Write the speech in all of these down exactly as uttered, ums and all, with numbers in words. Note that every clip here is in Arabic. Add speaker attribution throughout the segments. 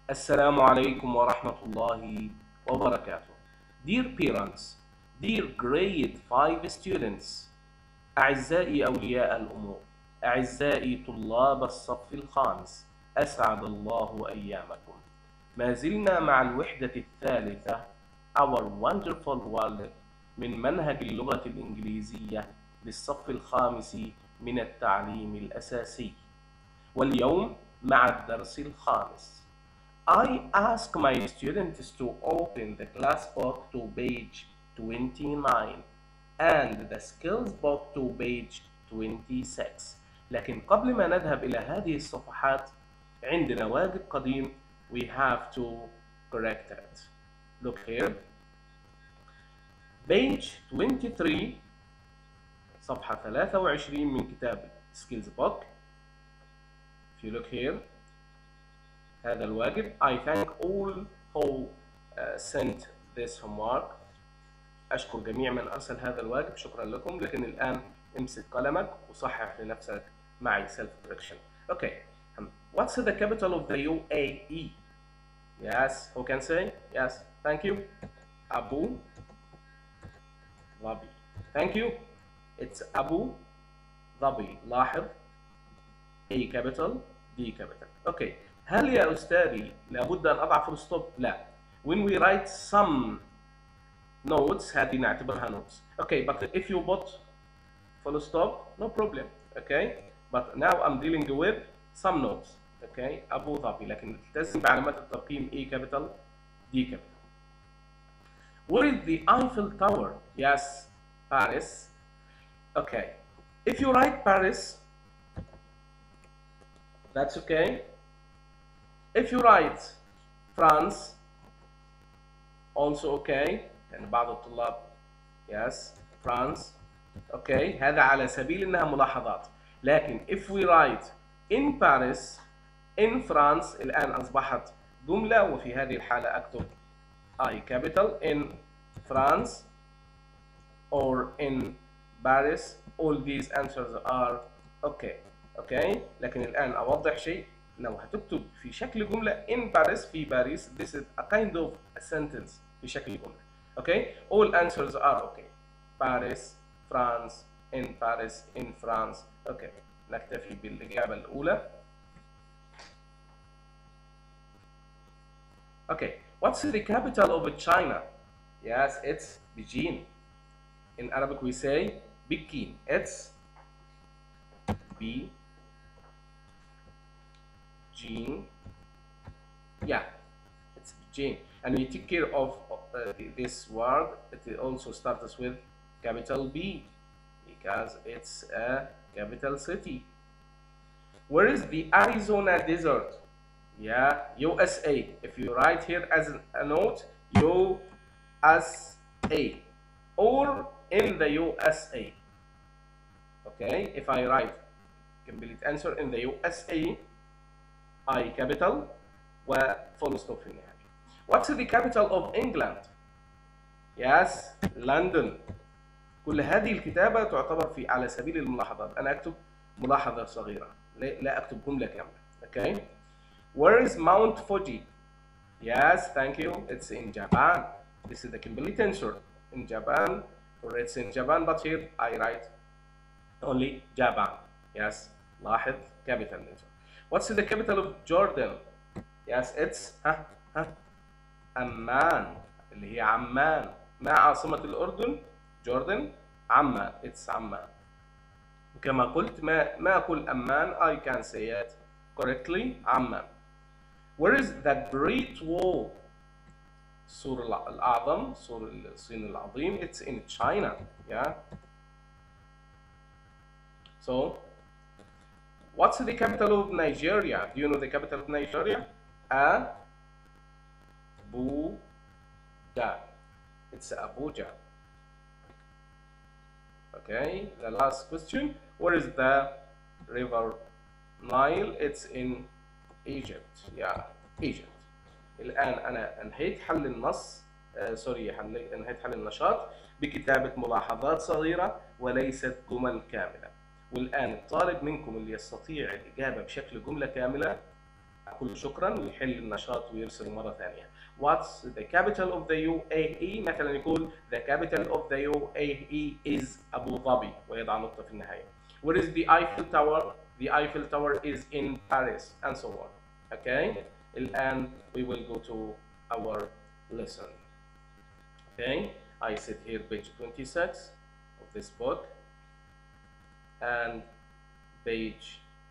Speaker 1: السلام عليكم ورحمة الله وبركاته. Dear parents, dear grade five students, أعزائي أولياء الأمور، أعزائي طلاب الصف الخامس، أسعد الله أيامكم. ما زلنا مع الوحدة الثالثة Our Wonderful World من منهج اللغة الإنجليزية للصف الخامس من التعليم الأساسي، واليوم مع الدرس الخامس. I ask my students to open the class book to page twenty-nine and the skills book to page twenty-six. لكن قبل ما نذهب إلى هذه الصفحات عندنا واجب قديم. We have to correct it. Look here. page twenty-three صفحة ثلاثة وعشرين من كتاب skills book. If you look here, هذا الواجب. I thank all who uh, sent this homework. أشكر جميع من أرسل هذا الواجب، شكرا لكم. لكن الآن امسك قلمك وصحح لنفسك معي self correction. Okay. What's the capital of the U A E? Yes, who can say? Yes, thank you. Abu Dhabi. Thank you. It's Abu Dhabi. لاحظ A capital D capital. Okay. هل يا أستاذي لابد أن أضع فول ستوب؟ لا. When we write some notes هذه نعتبرها notes. Okay, but if you put full stop, no problem. Okay, but now I'm dealing with some notes. Okay, أبو ظبي، لكن تلتزم بعلامات الترقيم A capital D capital. Where is the Eiffel Tower? Yes, Paris. Okay, if you write Paris, that's okay. If you write France, also okay. يعني بعض الطلاب yes France okay. هذا على سبيل انها ملاحظات. لكن if we write in Paris in France الآن أصبحت جملة، وفي هذه الحالة أكتب I capital in France or in Paris. All these answers are okay. okay. لكن الآن أوضح شيء. لو هتكتب في شكل جملة in Paris في باريس this is a kind of a sentence في شكل جملة. Okay, all answers are okay. Paris, France, in Paris, in France. Okay, نكتفي بالإجابة الأولى. Okay, what's the capital of China? Yes, it's Beijing. In Arabic we say Peking. It's B. Beijing. Yeah, it's Beijing. And we take care of uh, this word. It also starts with capital B because it's a capital city. Where is the Arizona desert? Yeah, U S A. If you write here as a note, U S A or in the U S A. Okay, if I write complete answer in the U S A, I capital وفول ستوب في النهاية. What's the capital of England? Yes, London. كل هذه الكتابة تعتبر في على سبيل الملاحظات. أنا أكتب ملاحظة صغيرة، لا أكتب جملة كاملة. Okay. Where is Mount Fuji? Yes, thank you. It's in Japan. This is the complete answer. In Japan, or it's in Japan, but here I write only Japan. Yes, لاحظ capital answer. What's the capital of Jordan? Yes, it's ها ها أمان، اللي هي عمان. ما عاصمة الأردن؟ جوردن. عمان. It's عمان. وكما قلت ما ما أقول أمان. I can say it correctly. عمان. Where is the Great Wall? سور الأعظم، سور الصين العظيم. It's in China. Yeah. So, what's the capital of Nigeria? Do you know the capital of Nigeria? Abuja. It's Abuja. Okay, the last question. Where is the river Nile? It's in Egypt. Yeah, Egypt. الآن أنا أنهيت حل النص آه سوري حل أنهيت حل النشاط بكتابة ملاحظات صغيرة وليست جمل كاملة. والآن الطالب منكم اللي يستطيع الإجابة بشكل جملة كاملة أقول شكرا ويحل النشاط ويرسل مرة ثانية. What's the capital of the يو إيه إي؟ مثلا يقول the capital of the يو إيه إي is أبو ظبي ويضع نقطة في النهاية. Where is the Eiffel Tower? The Eiffel Tower is in Paris and so on. Okay. الآن we will go to our lesson. Okay. I sit here page twenty-six of this book and page,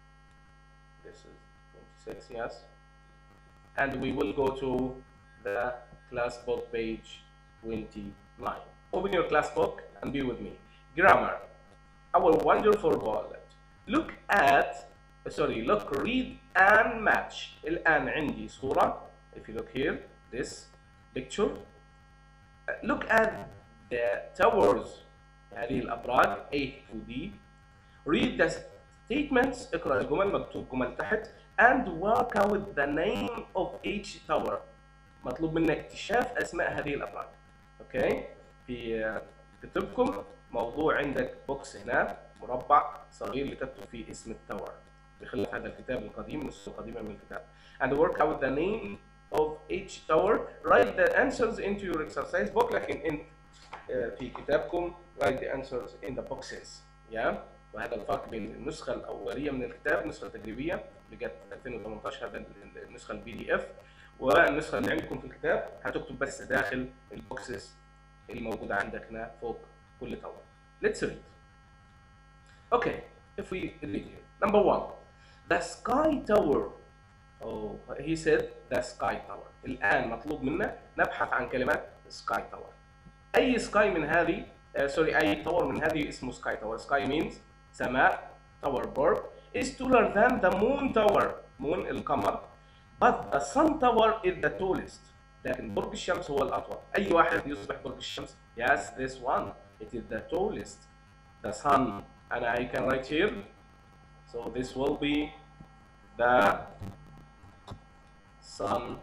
Speaker 1: this is twenty-six, yes, and we will go to the class book page twenty-nine. Open your class book and be with me. Grammar, our wonderful wallet. Look at, sorry, look, read and match. الآن عندي صورة. If you look here, this picture. Look at the towers. هذه الأبراج A to D. Read the statements. اقرأ الجمل، مكتوب جمل تحت. And work out the name of each tower. مطلوب منا اكتشاف أسماء هذه الأبراج. أوكي؟ في كتبكم موضوع عندك بوكس هنا مربع صغير اللي تكتب فيه اسم التاور بخلاف هذا الكتاب القديم، النسخة القديمة من الكتاب. And work out the name of each tower. Write the answers into your exercise book. لكن انت في كتابكم write the answers in the boxes. yeah? وهذا الفرق بين النسخة الأولية من الكتاب، النسخة التجريبية اللي جت ألفين وثمانية عشر، هذا النسخة البي دي اف، والنسخة اللي عندكم في الكتاب هتكتب بس داخل البوكسز اللي موجودة عندك هنا فوق كل تاور. Let's read. Okay, if we read here. Number one, the sky tower. Oh, he said the sky tower. الآن مطلوب منا نبحث عن كلمات sky tower. أي sky من هذه، سوري uh, أي tower من هذه اسمه sky tower. Sky means سماء. Tower bird is taller than the moon tower. moon القمر. But the sun tower is the tallest. لكن برج الشمس هو الأطول. أي واحد يصبح برج الشمس؟ Yes, this one. It is the tallest. The sun. And I can write here. So this will be the sun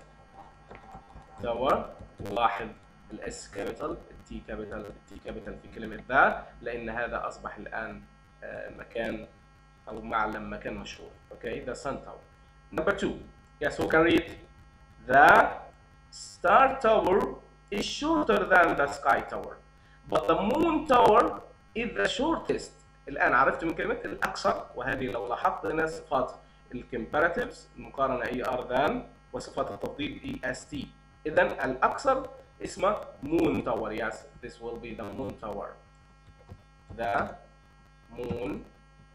Speaker 1: tower. واحد الاس كابيتال، التي كابيتال، التي كابيتال في كلمة ذا، لأن هذا أصبح الآن مكان أو معلم، مكان مشهور. Okay, the sun tower. Number two. Yes, who can read? The star tower is shorter than the sky tower, but the moon tower is the shortest. الآن عرفت من كلمة الأقصر، وهذه لو لاحظت هنا صفات الكمباراتيفز، المقارنة اي ار ذان، وصفات التفضيل اي اس تي. إذا الأقصر اسمه moon tower. Yes, this will be the moon tower. The moon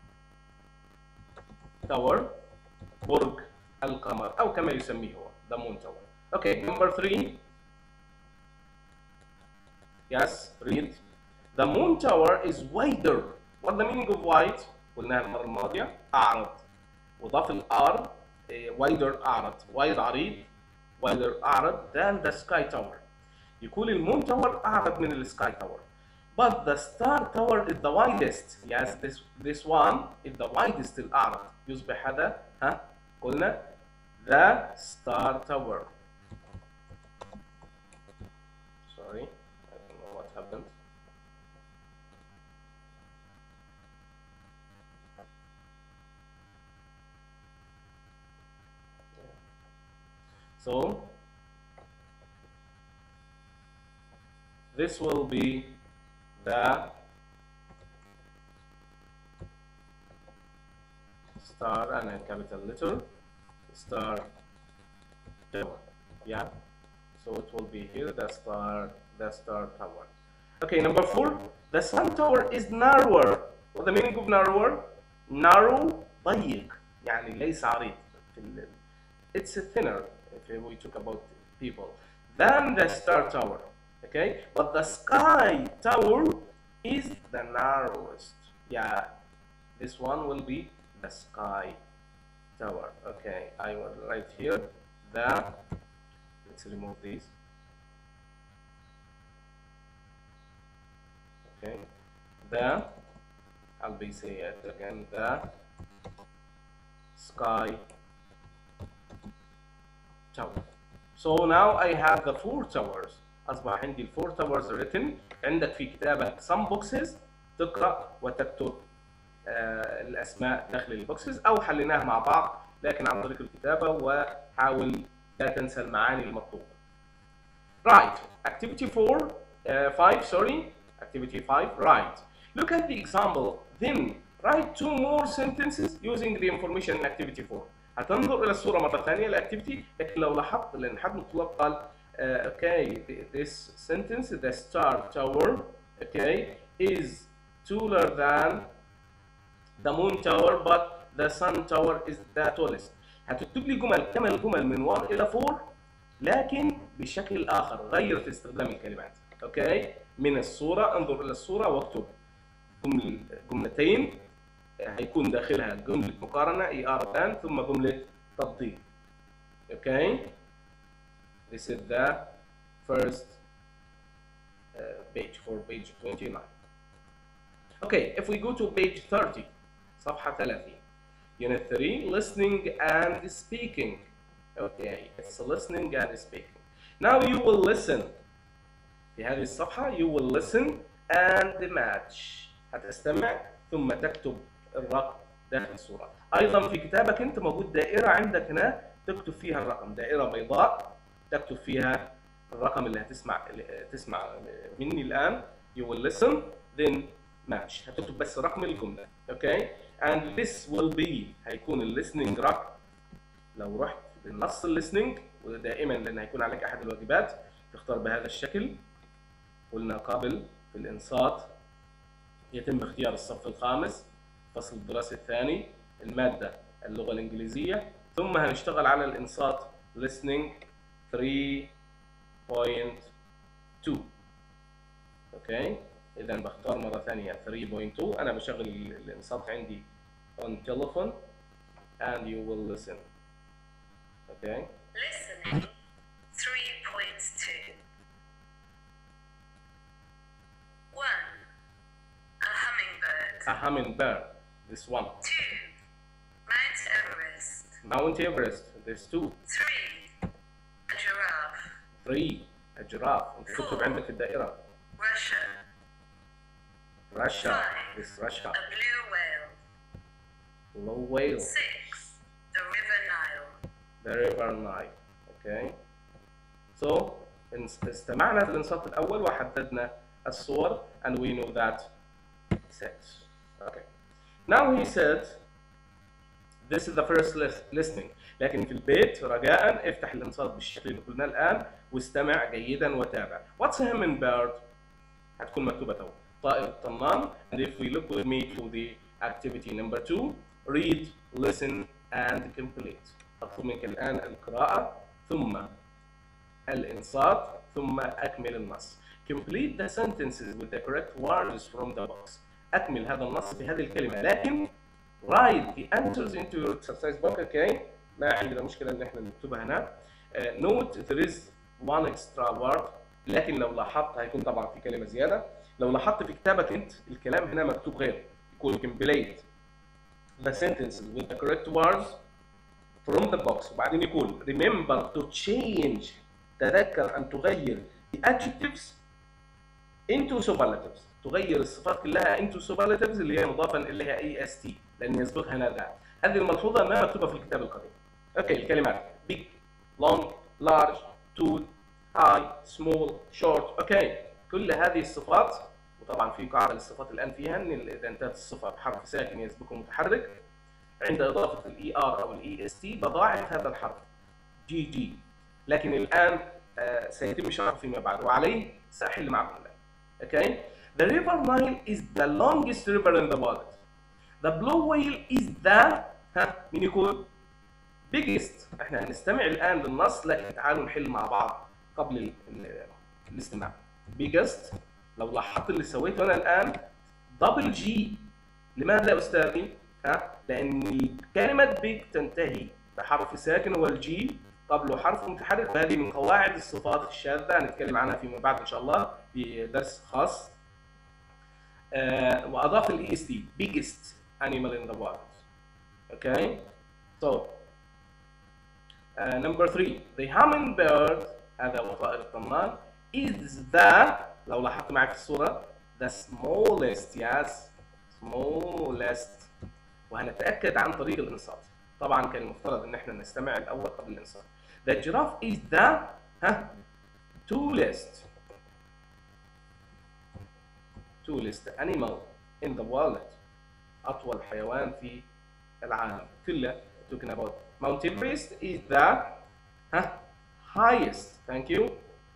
Speaker 1: tower. برج القمر أو كما يسميه هو the moon tower. Okay, number three. Yes, read. The moon tower is wider. What the meaning of wide؟ قلناها المرة الماضية، أعرض. وضاف الآر wider أعرض. wide عريض. wider أعرض than the sky tower. يكون المون tower أعرض من السكاي tower. But the star tower is the widest. Yes, this this one is the widest الأعرض. يصبح هذا ها قلنا the star tower. Sorry, I don't know what happened. So this will be the star and a capital letter star tower. Yeah, so it will be here the star the star tower. Okay, number four. The sun tower is narrower. What the meaning of narrower? Narrow ضيق يعني ليس عريض. It's thinner if we talk about people than the star tower. Okay, but the sky tower is the narrowest. Yeah, this one will be the sky tower. Okay, I will write here the, let's remove these. Okay, the, I'll be saying it again, the sky tower. So now I have the four towers. أصبح عندي الفور تاورز written. عندك في كتابك some boxes تقرأ وتكتب آه الأسماء داخل البوكسز، أو حليناها مع بعض لكن عن طريق الكتابة، وحاول لا تنسى المعاني المطلوبة. Right. Activity four, uh, five, sorry. Activity five, right. Look at the example. Then write two more sentences using the information in activity four. هتنظر إلى الصورة مرة ثانية الأكتيفيتي، لكن لو لاحظت لأن حد من الطلاب قال uh, okay, this sentence, the star tower, okay, is taller than the moon tower, but the sun tower is the tallest. هتكتب لي جمل كما الجمل من واحد إلى أربعة، لكن بشكل آخر، غير في استخدام الكلمات. اوكي، من الصورة انظر إلى الصورة واكتب جمل جملتين هيكون داخلها جملة مقارنة اي ار than ثم جملة تفضيل. اوكي، this is the first uh, page for page twenty-nine. Okay, if we go to page thirty, صفحة ثلاثين. Unit three, listening and speaking. Okay, it's listening and speaking. Now you will listen. في هذه الصفحة you will listen and match. هتستمع ثم تكتب الرقم داخل الصورة. أيضا في كتابك أنت موجود دائرة عندك هنا تكتب فيها الرقم، دائرة بيضاء تكتب فيها الرقم اللي هتسمع تسمع مني الآن. You will listen then match. هتكتب بس رقم الجملة. Okay, and this will be هيكون ال listening رقم. لو رحت بالنص الليسننج، ودائما لان هيكون عليك احد الواجبات تختار بهذا الشكل. قلنا قبل في الانصات يتم اختيار الصف الخامس، فصل الدراسي الثاني، الماده اللغه الانجليزيه، ثم هنشتغل على الانصات listening three point two. اوكي، اذا بختار مره ثانيه three point two. انا بشغل الانصات عندي on telephone and you will listen. Okay.
Speaker 2: Listening three point two. One, a hummingbird.
Speaker 1: A hummingbird. This one.
Speaker 2: Two, Mount Everest.
Speaker 1: Mount Everest. There's two.
Speaker 2: Three, a giraffe.
Speaker 1: Three. A giraffe. أنت تكتب عندك في الدائرة.
Speaker 2: Russia.
Speaker 1: Russia.
Speaker 2: Five,
Speaker 1: This Russia.
Speaker 2: a blue whale.
Speaker 1: Blue whale.
Speaker 2: Six, the river Nile.
Speaker 1: The river Nile. Okay. So استمعنا في الانصات الأول وحددنا الصور and we know that six. Okay. Now he said this is the first listening. لكن في البيت رجاء افتح الانصات بالشكل اللي قلناه الآن واستمع جيدا وتابع. What's a hummingbird؟ هتكون مكتوبة تو. طائر الطنان. And if we look with me to the activity number two, read, listen and complete. أطلب منك الآن القراءة ثم الإنصات ثم أكمل النص. Complete the sentences with the correct words from the box. أكمل هذا النص بهذه الكلمة، لكن write the answers into your exercise book. Okay. ما عندنا مشكلة إن إحنا نكتبها هنا. Uh, note there is one extra word. لكن لو لاحظت هيكون طبعا في كلمة زيادة. لو لاحظت في كتابك أنت الكلام هنا مكتوب غير. يكون complete the sentences with the correct words from the box. وبعدين يقول remember to change. تذكر أن تغير the adjectives into superlatives. تغير الصفات كلها into superlatives اللي هي مضافا إليها est لأن يسبقها هنا ذا. هذه الملحوظة ما مكتوبة في الكتاب القديم. أوكي، الكلمات big, long, large, tall, high, small, short. أوكي، كل هذه الصفات، وطبعا في قاعدة للصفات الآن فيها إن إذا انتهت الصفة بحرف ساكن يسبقه متحرك عند إضافة الإي آر أو الإي إس تي بضاعف هذا الحرف جي جي. لكن الآن آه سيتم شرحه فيما بعد وعليه سأحل معكم الآن. Okay. The river Nile is the longest river in the world. The blue whale is the ها مين يكون؟ biggest. احنا هنستمع الآن للنص لكن تعالوا نحل مع بعض قبل ال ال الاستماع. biggest لو لاحظت اللي سويته أنا الآن دبل جي. لماذا يا أستاذي؟ ها؟ لأن كلمة big تنتهي بحرف ساكن هو الجي قبله حرف متحرك، وهذه من قواعد الصفات الشاذة هنتكلم عنها فيما بعد إن شاء الله في درس خاص. آه وأضاف ال إي إس تي biggest animal in the world. Okay. So uh, number three, the hummingbird هذا هو طائر الطنان is the لو لاحظت معي في الصورة the smallest. yes smallest. وهنتأكد عن طريق الإنصات. طبعا كان المفترض ان احنا نستمع الاول قبل الانصات. The giraffe is the ها tallest tallest animal in the world. اطول حيوان في العالم كله. Talking about Mount Everest is the ها highest. Thank you.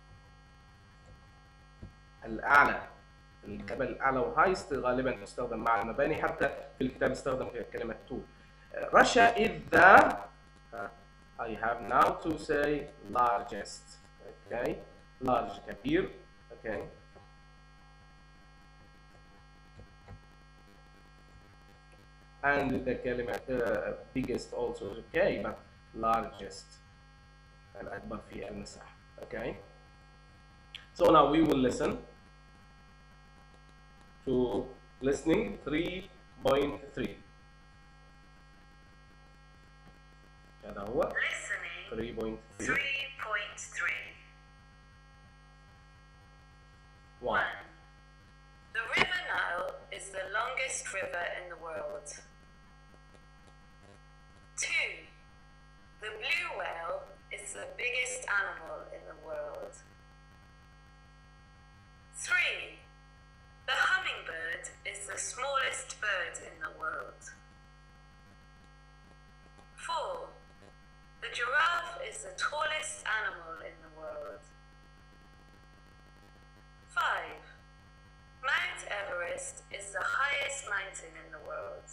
Speaker 1: الأعلى، الجبل الأعلى، وهايست غالبا تستخدم مع المباني، حتى في الكتاب استخدم كلمة طول. Russia is the I have now to say largest. Okay, large كبير. Okay. And the كلمة uh, biggest also is okay, but largest الأكبر في المساحة. Okay. So now we will listen to listening three point three. هذا هو
Speaker 2: Listening
Speaker 1: three point three.
Speaker 2: three point three.
Speaker 1: One.
Speaker 2: one. The River Nile is the longest river in the world. two. The blue whale is the biggest animal in the world. three. The hummingbird is the smallest bird in the world. four. The giraffe is the tallest animal in the world. five. Mount Everest is the highest mountain in the world.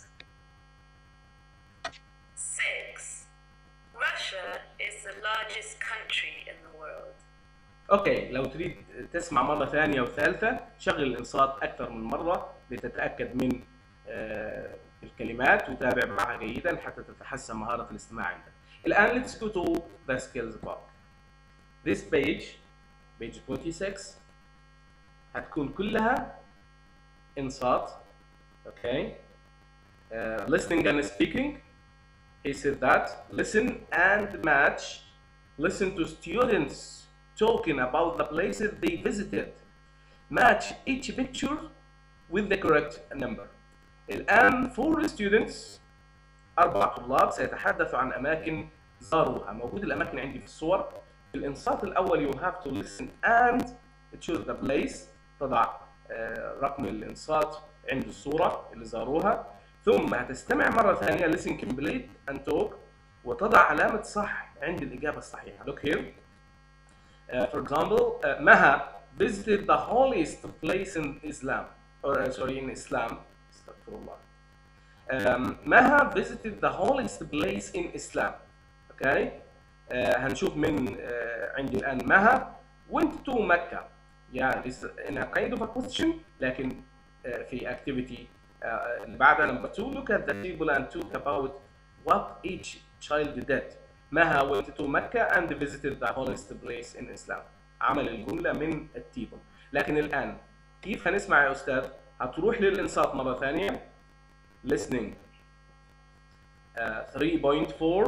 Speaker 2: six. Russia is the largest country in the world.
Speaker 1: اوكي، لو تريد تسمع مره ثانيه وثالثه شغل الانصات اكثر من مره لتتاكد من آه الكلمات وتابع معها جيدا حتى تتحسن مهاره الاستماع عندك. الان let's go to the skills book. This page page twenty-six هتكون كلها انصات. اوكي. uh, listening and speaking. He said that listen and match. Listen to students talking about the places they visited. Match each picture with the correct number. الآن four students أربع طلاب سيتحدثوا عن أماكن زاروها. موجود الأماكن عندي في الصور. في الإنصات الأول you have to listen and choose the place. تضع رقم الإنصات عند الصورة اللي زاروها. ثم هتستمع مرة ثانية listen complete and talk وتضع علامة صح عند الإجابة الصحيحة. Look here. Uh, for example, uh, Maha visited the holiest place in Islam, or uh, sorry, in Islam. Astaghfirullah. Um, Maha visited the holiest place in Islam. Okay. Uh, هنشوف من uh, عندي الآن Maha went to Mecca. Yeah, this is in a kind of a question, لكن uh, في activity uh, اللي بعدها number two. Look at the table and talk about what each child did. Maha went to Mecca and visited the holiest place in Islam. عمل الجملة من التيبل. لكن الآن كيف هنسمع يا أستاذ؟ هتروح للإنصات مرة ثانية. Listening uh, three point four.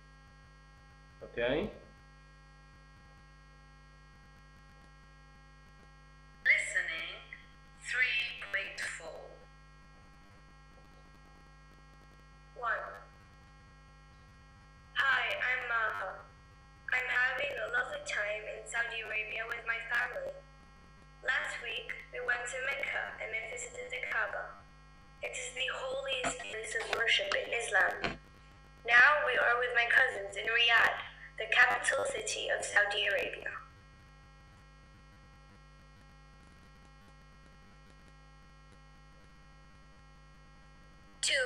Speaker 1: Okay.
Speaker 2: Listening three point four. one. Hi, I'm Maha. I'm having a lovely time in Saudi Arabia with my family. Last week, we went to Mecca and I visited the Kaaba. It is the holiest place of worship in Islam. Now we are with my cousins in Riyadh, the capital city of Saudi Arabia. two.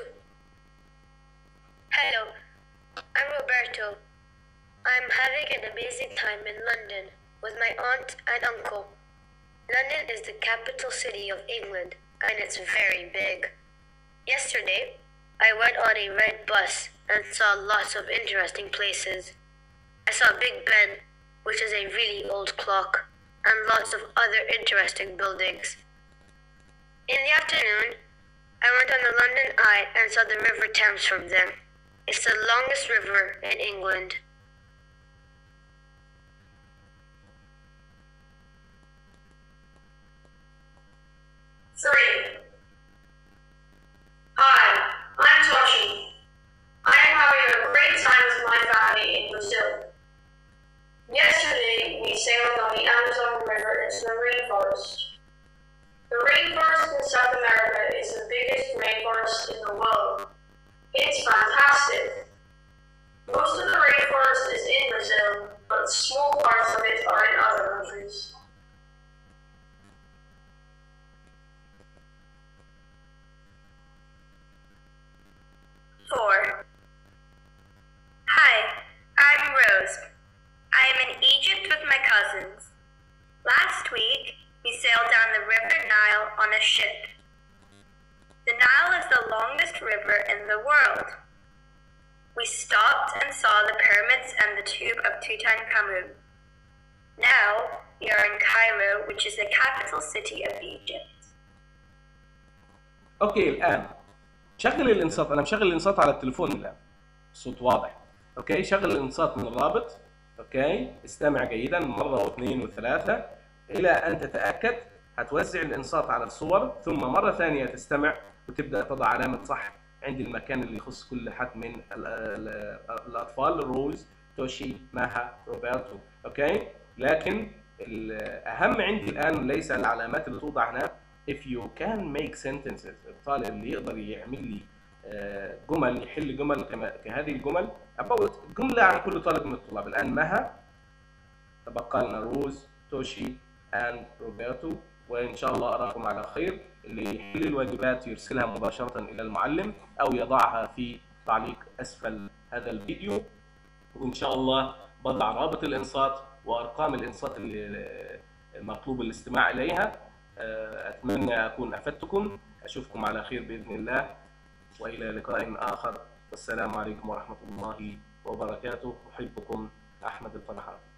Speaker 2: Hello. I'm Roberto. I'm having an amazing time in London with my aunt and uncle. London is the capital city of England and it's very big. Yesterday, I went on a red bus and saw lots of interesting places. I saw Big Ben, which is a really old clock, and lots of other interesting buildings. In the afternoon, I went on the London Eye and saw the River Thames from there. It's the longest river in England. Three. Hi, I'm Toshi. I am having a It's fantastic. Most of the rainforest is in Brazil, but small parts of it are in other countries. Four. Hi, I'm Rose. I am in Egypt with my cousins. Last week, we sailed down the River Nile on a ship. The Nile is the longest river in the world. We stopped and saw the pyramids and the tomb of Tutankhamun. Now, we are in Cairo, which is the capital city of Egypt.
Speaker 1: اوكي الان شغل الانصات. انا مشغل الانصات على التليفون الان، الصوت واضح. اوكي شغل الانصات من الرابط. اوكي استمع جيدا مره واثنين وثلاثه الى ان تتاكد. هتوزع الانصات على الصور ثم مره ثانيه تستمع وتبدا تضع علامه صح عند المكان اللي يخص كل حد من ال ال الاطفال، روز، توشي، ماها، روبرتو. اوكي لكن الاهم عندي الان ليس العلامات اللي توضع هنا. if you can make sentences، الطالب اللي يقدر يعمل لي جمل، يحل جمل كهذه الجمل about جمله عن كل طالب من الطلاب. الان مها، تبقى لنا روز، توشي and روبرتو، وان شاء الله اراكم على خير. اللي يحل الواجبات يرسلها مباشره الى المعلم او يضعها في تعليق اسفل هذا الفيديو، وان شاء الله بضع رابط الانصات وارقام الانصات اللي المطلوب الاستماع اليها. اتمنى اكون افدتكم. اشوفكم على خير باذن الله، والى لقاء اخر، والسلام عليكم ورحمه الله وبركاته. احبكم، احمد الفرحان.